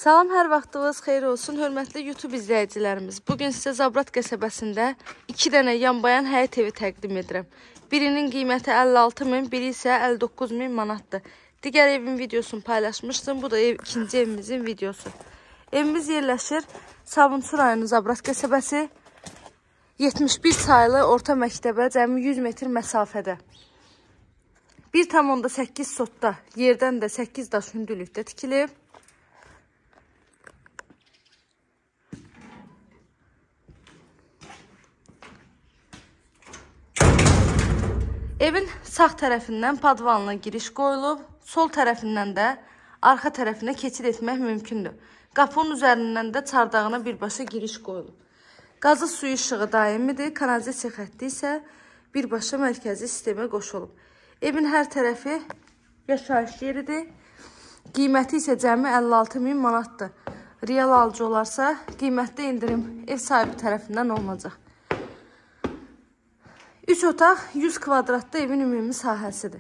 Salam, hər vaxtınız xeyir olsun, hörmətli YouTube izləyicilərimiz. Bugün sizə Zabrat qəsəbəsində 2 dənə yanbayan həyət evi təqdim edirəm. Birinin qiyməti 56 min, biri isə 59 min manatdır. Digər evin videosunu paylaşmışdım, bu da ikinci evimizin videosu. Evimiz yerləşir Sabunçu rayonu Zabrat qəsəbəsi, 71 sayılı orta məktəbə cəmi 100 metr məsafədə. 1,8 sotda, yerdən də 8 daş hündürlükdə tikilib. Evin sağ tərəfindən padvalına giriş qoyulub, sol tərəfindən də arxa tərəfinə keçid etmək mümkündür. Qapının üzərindən də çardağına birbaşa giriş qoyulub. Qazı suyu işığı daimidir, kanalizasiya xətti isə birbaşa mərkəzi sistemə qoşulub. Evin hər tərəfi yaşayış yeridir. Qiyməti isə cəmi 56 min manatdır. Real alıcı olarsa, qiymətdə indirim ev sahibi tərəfindən olunacaq. 3 otaq 100 kvadratda evin ümumi sahəsidir.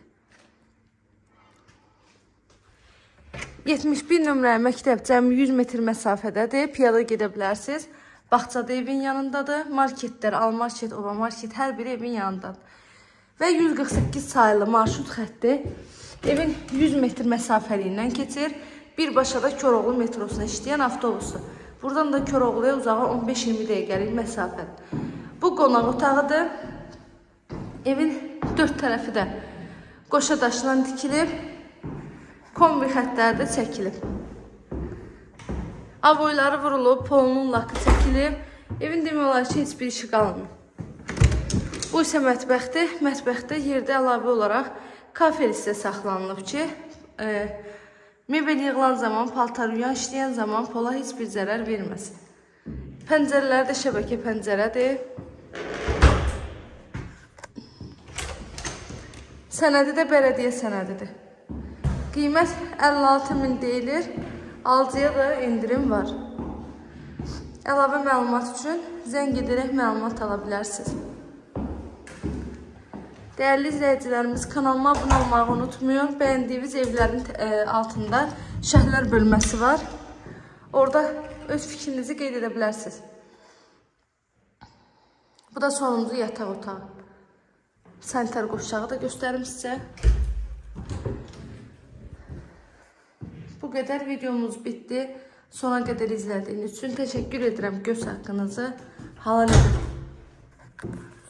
71 nömrəli məktəb cəmi 100 metr məsafədədir. Piyada gedə bilərsiniz. Bağçada evin yanındadır. Marketlər, Almarket, Obamarket hər biri evin yanındadır. Və 148 sayılı marşrut xətti evin 100 metr məsafəliyindən keçir. Birbaşa da Koroğlu metrosuna işləyən avtobusu. Buradan da Koroğluya uzağa 15-20 dəqiqəlik məsafədir. Bu qonaq otağıdır. Evin 4 tərəfi də qoşa daşından tikilib, kombi xətləri də çəkilib. Avoyları vurulub, polunun lakı çəkilib. Evin demək olar ki, heç bir işi qalmır. Bu isə mətbəxdir. Mətbəxdə yerdə əlavə olaraq kafe hissə saxlanılıb ki, mebel yığılan zaman, paltar yuyan işləyən zaman pola heç bir zərər verməsin. Pəncərələri də şəbəkə pəncərədir. Sənədi də bələdiyyə sənədidir. Qiymət 56 min deyilir. Alıcıya da indirim var. Əlavə məlumat üçün zəng edərək məlumat ala bilərsiniz. Dəyərli izləyicilərimiz, kanalıma abunə olmağı unutmayın. Bəyəndiyiniz evlərin altında şərhlər bölməsi var. Orada öz fikrinizi qeyd edə bilərsiniz. Bu da sonuncu yataq otağı. Sanitar qoşağı da göstərim sizə. Bu qədər videomuz bitdi. Sona qədər izlədiyiniz üçün təşəkkür edirəm. Göz haqqınızı halal edin.